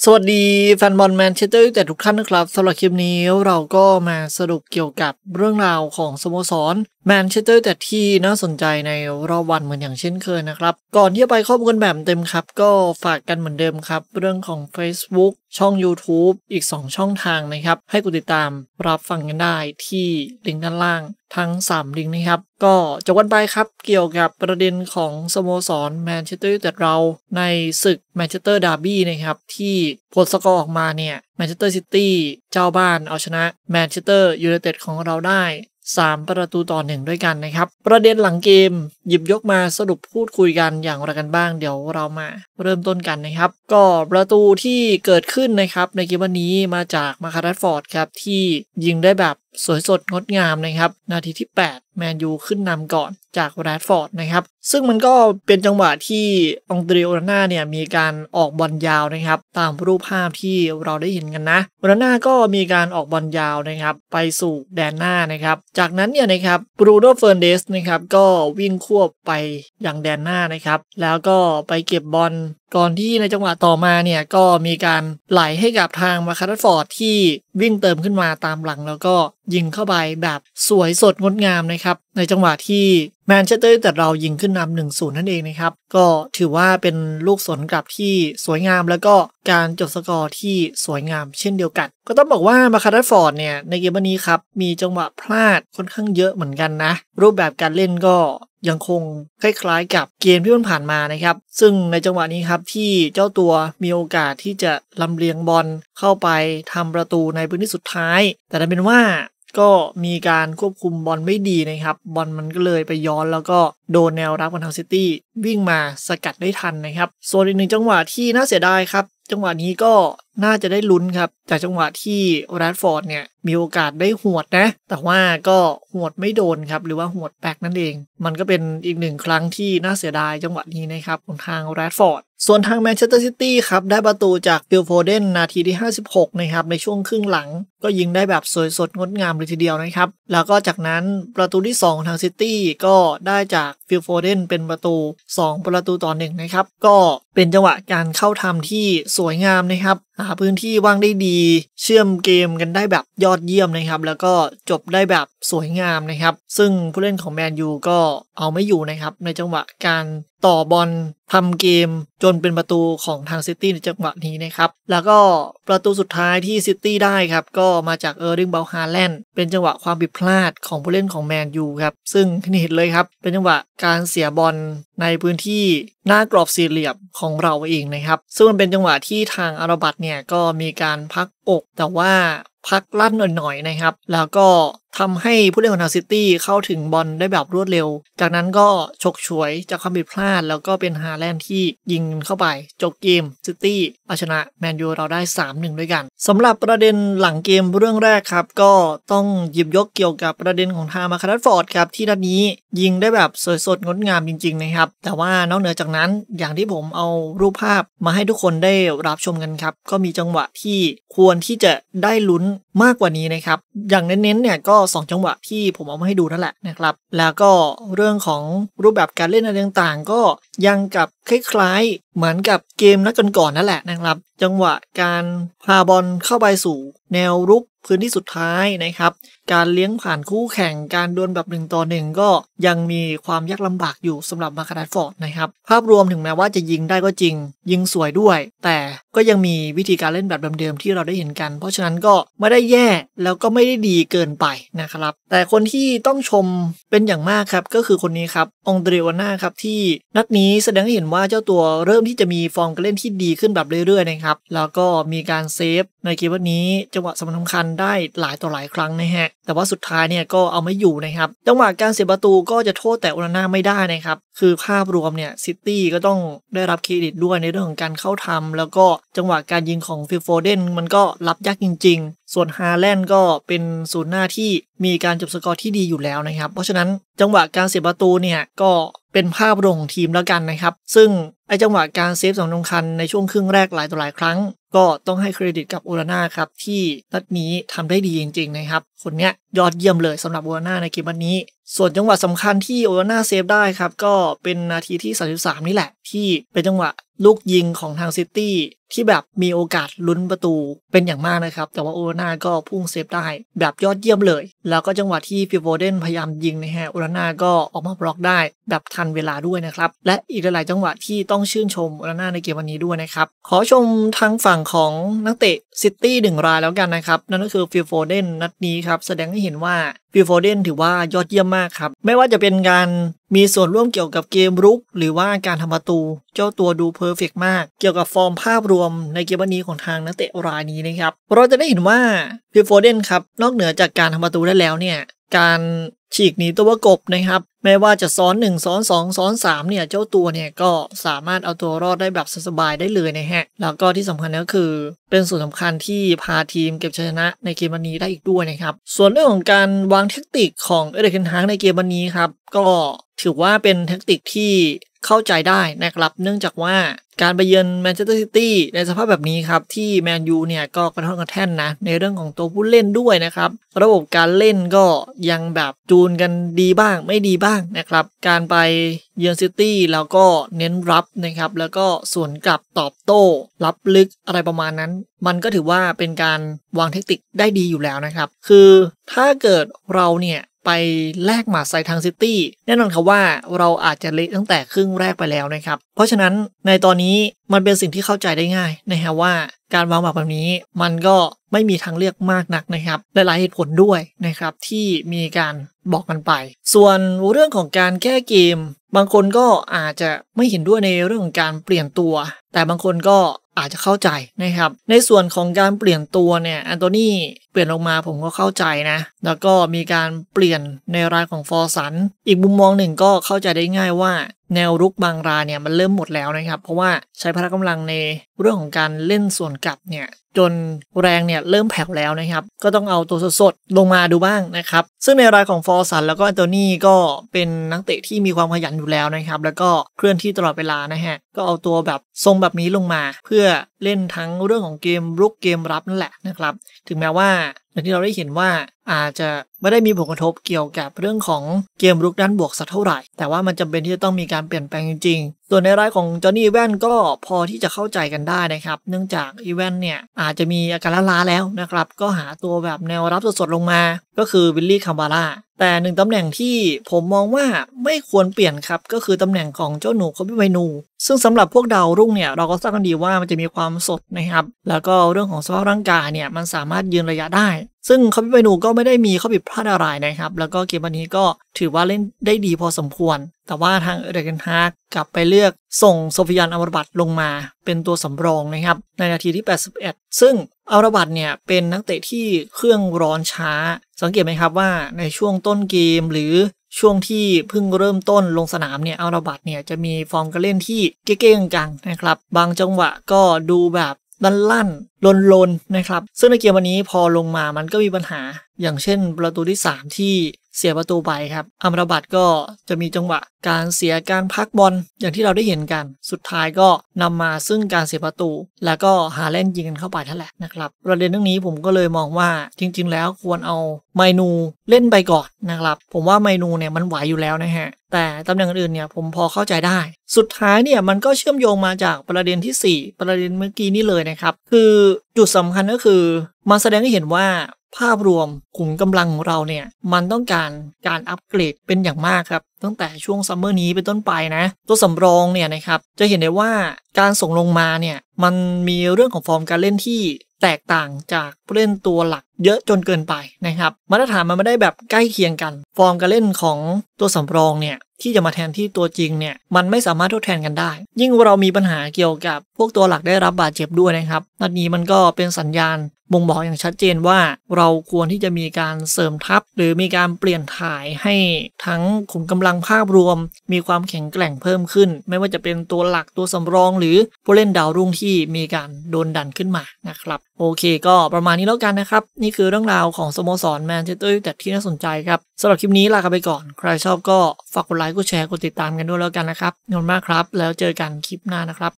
สวัสดีแฟนบอลแมนเชสเตอร์ยูไนเต็ดทุกท่านนะครับสำหรับคลิปนี้เราก็มาสรุปเกี่ยวกับเรื่องราวของสโมสรแมนเชสเตอร์ยูไนเต็ดที่น่าสนใจในรอบวันเหมือนอย่างเช่นเคยนะครับก่อนที่จะไปข้อมูลกันแบบเต็มครับก็ฝากกันเหมือนเดิมครับเรื่องของ Facebook ช่อง YouTube อีก2ช่องทางนะครับให้กดติดตามรับฟังกันได้ที่ลิงก์ด้านล่างทั้ง3ลิงก์นะครับก็จบกันไปครับเกี่ยวกับประเด็นของสโมสรแมนเชสเตอร์ยูไนเต็ดเราในศึกแมนเชสเตอร์ดาร์บี้นะครับที่ผลสกอร์ออกมาเนี่ยแมนเชสเตอร์ซิตี้เจ้าบ้านเอาชนะแมนเชสเตอร์ยูไนเต็ดของเราได้3-1ด้วยกันนะครับประเด็นหลังเกมหยิบยกมาสรุปพูดคุยกันอย่างไรกันบ้างเดี๋ยวเรามาเริ่มต้นกันนะครับก็ประตูที่เกิดขึ้นนะครับในเกมวันนี้มาจากมาคารัสฟอร์ดครับที่ยิงได้แบบสวยสดงดงามนะครับนาทีที่8แมนยูขึ้นนำก่อนจากแรดฟอร์ดนะครับซึ่งมันก็เป็นจังหวะที่องเดรีโอนาน่าเนี่ยมีการออกบอลยาวนะครับตามรูปภาพที่เราได้เห็นกันนะโอนาน่าก็มีการออกบอลยาวนะครับไปสู่แดนหน้านะครับจากนั้นเนี่ยนะครับบรูโน่ เฟอร์นันเดสนะครับก็วิ่งควบไปอย่างแดนหน้านะครับแล้วก็ไปเก็บบอลก่อนที่ในจังหวะต่อมาเนี่ยก็มีการไหลให้กับทางมาคารัสฟอร์ดที่วิ่งเติมขึ้นมาตามหลังแล้วก็ยิงเข้าไปแบบสวยสดงดงามนะครับในจังหวะที่แมนเชสเตอร์ยูไนเต็ดเรายิงขึ้นนำ 1-0 นั่นเองนะครับก็ถือว่าเป็นลูกสวนกลับที่สวยงามแล้วก็การจบสกอร์ที่สวยงามเช่นเดียวกันก็ต้องบอกว่ามาคารัสฟอร์ดเนี่ยในเกมวันนี้ครับมีจังหวะพลาดค่อนข้างเยอะเหมือนกันนะรูปแบบการเล่นก็ยังคงคล้ายๆกับเกมที่ผ่านมานะครับซึ่งในจังหวะนี้ครับที่เจ้าตัวมีโอกาสที่จะลำเลียงบอลเข้าไปทำประตูในพื้นที่สุดท้ายแต่เป็นว่าก็มีการควบคุมบอลไม่ดีนะครับบอลมันก็เลยไปย้อนแล้วก็โดนแนวรับของทางซิตี้วิ่งมาสกัดได้ทันนะครับส่วนอีกหนึ่งจังหวะที่น่าเสียดายครับจังหวะนี้ก็น่าจะได้ลุ้นครับจากจังหวะที่แรดฟอร์ดเนี่ยมีโอกาสได้หวดนะแต่ว่าก็หวดไม่โดนครับหรือว่าหวดแบ็กนั่นเองมันก็เป็นอีกหนึ่งครั้งที่น่าเสียดายจังหวะนี้นะครับของทางแรดฟอร์ดส่วนทางแมนเชสเตอร์ซิตี้ครับได้ประตูจากฟิลโฟเดนนาทีที่56นะครับในช่วงครึ่งหลังก็ยิงได้แบบสวยสดงดงามเลยทีเดียวนะครับแล้วก็จากนั้นประตูที่2ทางซิตี้ก็ได้จากฟิลโฟเดนเป็นประตู2-1นะครับก็เป็นจังหวะการเข้าทำที่สวยงามนะครับหาพื้นที่ว่างได้ดีเชื่อมเกมกันได้แบบยอดเยี่ยมนะครับแล้วก็จบได้แบบสวยงามนะครับซึ่งผู้เล่นของแมนยูก็เอาไม่อยู่นะครับในจังหวะการต่อบอลทำเกมจนเป็นประตูของทางซิตี้ในจังหวะนี้นะครับแล้วก็ประตูสุดท้ายที่ซิตี้ได้ครับก็มาจากเออร์ลิง เบราท์ ฮาแลนด์เป็นจังหวะความผิดพลาดของผู้เล่นของแมนยูครับซึ่งเห็นเลยครับเป็นจังหวะการเสียบอลในพื้นที่หน้ากรอบสี่เหลี่ยมของเราเองนะครับซึ่งมันเป็นจังหวะที่ทางอาราบัตเนี่ยก็มีการพักอกแต่ว่าพักลั่นหน่อยๆนะครับแล้วก็ทำให้ผู้เล่นของทางซิตี้เข้าถึงบอลได้แบบรวดเร็วจากนั้นก็ฉกฉวยจากความผิดพลาดแล้วก็เป็นฮาแลนด์ที่ยิงเข้าไปจบเกมซิตี้เอาชนะแมนยูเราได้ 3-1 ด้วยกันสำหรับประเด็นหลังเกมเรื่องแรกครับก็ต้องหยิบยกเกี่ยวกับประเด็นของทางมาคารัสฟอร์ดครับที่นัดนี้ยิงได้แบบสวยสดงดงามจริงๆนะครับแต่ว่านอกเหนือจากนั้นอย่างที่ผมเอารูปภาพมาให้ทุกคนได้รับชมกันครับก็มีจังหวะที่ควรที่จะได้ลุ้นมากกว่านี้นะครับอย่างเน้นๆเนี่ยก็2จังหวะที่ผมเอามาให้ดูนั่นแหละนะครับแล้วก็เรื่องของรูปแบบการเล่นอะไรต่างๆก็ยังกับคล้ายๆเหมือนกับเกมนัดก่อนๆนั่นแหละนะครับจังหวะการพาบอลเข้าไปสู่แนวรุกพื้นที่สุดท้ายนะครับการเลี้ยงผ่านคู่แข่งการดวลแบบ1-1ก็ยังมีความยากลำบากอยู่สำหรับมาคารัสฟอร์ดนะครับภาพรวมถึงแม้ว่าจะยิงได้ก็จริงยิงสวยด้วยแต่ก็ยังมีวิธีการเล่นแบบเดิมๆที่เราได้เห็นกันเพราะฉะนั้นก็ไม่ได้แย่แล้วก็ไม่ได้ดีเกินไปนะครับแต่คนที่ต้องชมเป็นอย่างมากครับก็คือคนนี้ครับองเดรีโอนาน่าครับที่นัดนี้แสดงให้เห็นว่าเจ้าตัวเริ่มที่จะมีฟอร์มการเล่นที่ดีขึ้นแบบเรื่อยๆนะครับแล้วก็มีการเซฟในเกมวันนี้จังหวะสำคัญได้หลายต่อหลายครั้งนะฮะแต่ว่าสุดท้ายเนี่ยก็เอาไม่อยู่นะครับจังหวะการเสียประตูก็จะโทษแต่โอนาน่าไม่ได้นะครับคือภาพรวมเนี่ยซิตี้ก็ต้องได้รับเครดิตด้วยในเรื่องของการเข้าทำแล้วก็จังหวะการยิงของฟิลโฟเดนมันก็รับยากจริงๆส่วนฮาแลนด์ก็เป็นศูนย์หน้าที่มีการจบสกอร์ที่ดีอยู่แล้วนะครับเพราะฉะนั้นจังหวะการเสียประตูเนี่ยก็เป็นภาพรวมของทีมแล้วกันนะครับซึ่งไอจังหวะการเซฟสำคัญในช่วงครึ่งแรกหลายต่อหลายครั้งก็ต้องให้เครดิตกับโอนาน่าครับที่นัดนี้ทำได้ดีจริงๆนะครับคนเนี้ยยอดเยี่ยมเลยสำหรับโอนาน่าในเกมวันนี้ส่วนจังหวะสำคัญที่โอนาน่าเซฟได้ครับก็เป็นนาทีที่33นี่แหละที่เป็นจังหวะลูกยิงของทางซิตี้ที่แบบมีโอกาสลุ้นประตูเป็นอย่างมากนะครับแต่ว่าโอนาน่าก็พุ่งเซฟได้แบบยอดเยี่ยมเลยแล้วก็จังหวะที่ฟิลโฟเดนพยายามยิงนะฮะโอนาน่าก็ออกมาบล็อกได้แบบทันเวลาด้วยนะครับและอีกหลายๆจังหวะที่ต้องชื่นชมโอนาน่าในเกมวันนี้ด้วยนะครับขอชมทางฝั่งของนักเตะซิตี้1 รายแล้วกันนะครับนั่นก็คือฟิลโฟเดนนัดนี้ครับแสดงให้เห็นว่าฟิลโฟเดนถือว่ายอดเยี่ยมมากครับไม่ว่าจะเป็นการมีส่วนร่วมเกี่ยวกับเกมรุกหรือว่าการทำประตูเจ้าตัวดูเพอร์เฟกต์มากเกี่ยวกับฟอร์มภาพรวมในเกมวันนี้ของทางนักเตะรายนี้นะครับเราจะได้เห็นว่าฟิลโฟเดนครับนอกเหนือจากการทำประตูได้แล้วเนี่ยการฉีกหนีตัวประกบนะครับไม่ว่าจะซ้อน1ซ้อน2ซ้อน3เนี่ยเจ้าตัวเนี่ยก็สามารถเอาตัวรอดได้แบบสบายได้เลยนะฮะแล้วก็ที่สำคัญก็คือเป็นส่วนสำคัญที่พาทีมเก็บชัยชนะในเกมวันนี้ได้อีกด้วยนะครับส่วนเรื่องของการวางแทคติกของเอริก เทนฮากในเกมวันนี้ครับก็ถือว่าเป็นแทคติกที่เข้าใจได้นะครับเนื่องจากว่าการไปเยือนแมนเชสเตอร์ซิตี้ในสภาพแบบนี้ครับที่แมนยูเนี่ยก็กระท่อนกระแท่นนะในเรื่องของตัวผู้เล่นด้วยนะครับระบบการเล่นก็ยังแบบจูนกันดีบ้างไม่ดีบ้างนะครับการไปเยือนซิตี้แล้วก็เน้นรับนะครับแล้วก็สวนกลับตอบโต้รับลึกอะไรประมาณนั้นมันก็ถือว่าเป็นการวางเทคนิคได้ดีอยู่แล้วนะครับคือถ้าเกิดเราเนี่ยไปแลกหมัดใส่ทางซิตี้แน่นอนครับว่าเราอาจจะเละตั้งแต่ครึ่งแรกไปแล้วนะครับเพราะฉะนั้นในตอนนี้มันเป็นสิ่งที่เข้าใจได้ง่ายนะฮะว่าการวางหมัดแบบนี้มันก็ไม่มีทางเลือกมากนักนะครับหลายๆเหตุผลด้วยนะครับที่มีการบอกกันไปส่วนเรื่องของการแก้เกมบางคนก็อาจจะไม่เห็นด้วยในเรื่องของการเปลี่ยนตัวแต่บางคนก็อาจจะเข้าใจนะครับในส่วนของการเปลี่ยนตัวเนี่ยอันโตนี่เปลี่ยนลงมาผมก็เข้าใจนะแล้วก็มีการเปลี่ยนในรายของฟอร์สันอีกมุมมองหนึ่งก็เข้าใจได้ง่ายว่าแนวรุกบางรายเนี่ยมันเริ่มหมดแล้วนะครับเพราะว่าใช้พละกำลังในเรื่องของการเล่นส่วนกลับเนี่ยจนแรงเนี่ยเริ่มแผ่วแล้วนะครับก็ต้องเอาตัวสดๆลงมาดูบ้างนะครับซึ่งในรายของฟอร์สันแล้วก็อันโตนี่ก็เป็นนักเตะที่มีความขยันอยู่แล้วนะครับแล้วก็เคลื่อนที่ตลอดเวลานะฮะก็เอาตัวแบบทรงแบบนี้ลงมาเพื่อเล่นทั้งเรื่องของเกมรุกเกมรับนั่นแหละนะครับถึงแม้ว่าอย่างที่เราได้เห็นว่าอาจจะไม่ได้มีผลกระทบเกี่ยวกับเรื่องของเกมรุกด้านบวกสักเท่าไหร่แต่ว่ามันจำเป็นที่จะต้องมีการเปลี่ยนแปลงจริงๆส่วนในรายของจอห์นนี่อีแวนก็พอที่จะเข้าใจกันได้นะครับเนื่องจากอีแวนเนี่ยอาจจะมีอาการล้าแล้วนะครับก็หาตัวแบบแนวรับสดๆลงมาก็คือวิลลี่คาบาร่าแต่หนึ่งตำแหน่งที่ผมมองว่าไม่ควรเปลี่ยนครับก็คือตำแหน่งของเจ้าหนูคอบิไมนูซึ่งสำหรับพวกดาวรุ่งเนี่ยเราก็ทราบกันดีว่ามันจะมีความสดนะครับแล้วก็เรื่องของสภาพร่างกายเนี่ยมันสามารถยืนระยะได้ซึ่งคอบิไมนูก็ไม่ได้มีข้อผิดพลาดอะไรนะครับแล้วก็เกมวันนี้ก็ถือว่าเล่นได้ดีพอสมควรแต่ว่าทางเอริก เทนฮากกลับไปเลือกส่งโซฟิยันอัมราบัตลงมาเป็นตัวสำรองนะครับในนาทีที่81ซึ่งอัมราบัตเนี่ยเป็นนักเตะที่เครื่องร้อนช้าสังเกตไหมครับว่าในช่วงต้นเกมหรือช่วงที่เพิ่งเริ่มต้นลงสนามเนี่ยอัมราบัตเนี่ยจะมีฟอร์มการเล่นที่เก้ๆกังๆนะครับบางจังหวะก็ดูแบบลั่นๆลนๆนะครับซึ่งในเกมวันนี้พอลงมามันก็มีปัญหาอย่างเช่นประตูที่3ที่เสียประตูไปครับอัมราบัตก็จะมีจังหวะการเสียการพักบอลอย่างที่เราได้เห็นกันสุดท้ายก็นำมาซึ่งการเสียประตูแล้วก็หาเล่นยิงกันเข้าไปนั่นแหละนะครับประเด็นเรื่องนี้ผมก็เลยมองว่าจริงๆแล้วควรเอาไมนูเล่นไปก่อนนะครับผมว่าไมนูเนี่ยมันไหวอยู่แล้วนะฮะแต่ตำแหน่งอื่นเนี่ยผมพอเข้าใจได้สุดท้ายเนี่ยมันก็เชื่อมโยงมาจากประเด็นที่4ประเด็นเมื่อกี้นี่เลยนะครับคือจุดสำคัญก็คือมันแสดงให้เห็นว่าภาพรวมขุมกำลังของเราเนี่ยมันต้องการอัปเกรดเป็นอย่างมากครับตั้งแต่ช่วงซัมเมอร์นี้เป็นต้นไปนะตัวสำรองเนี่ยนะครับจะเห็นได้ว่าการส่งลงมาเนี่ยมันมีเรื่องของฟอร์มการเล่นที่แตกต่างจากผู้เล่นตัวหลักเยอะจนเกินไปนะครับมาตรฐานมันไม่ได้แบบใกล้เคียงกันฟอร์มการเล่นของตัวสำรองเนี่ยที่จะมาแทนที่ตัวจริงเนี่ยมันไม่สามารถทดแทนกันได้ยิ่งเรามีปัญหาเกี่ยวกับพวกตัวหลักได้รับบาดเจ็บด้วยนะครับนัดนี้มันก็เป็นสัญญาณบ่งบอกอย่างชัดเจนว่าเราควรที่จะมีการเสริมทัพหรือมีการเปลี่ยนถ่ายให้ทั้งขุมกำลังภาพรวมมีความแข็งแกร่งเพิ่มขึ้นไม่ว่าจะเป็นตัวหลักตัวสำรองหรือผู้เล่นดาวรุ่งที่มีการโดนดันขึ้นมานะครับโอเคก็ประมาณนี้แล้วกันนะครับนี่คือเรื่องราวของสโมสรแมนเชสเตอร์ยูไนเต็ดที่น่าสนใจครับสำหรับคลิปนี้ลากันไปก่อนใครชอบก็ฝากกดไลค์กดแชร์กดติดตามกันด้วยแล้วกันนะครับขอบคุณมากครับแล้วเจอกันคลิปหน้านะครับ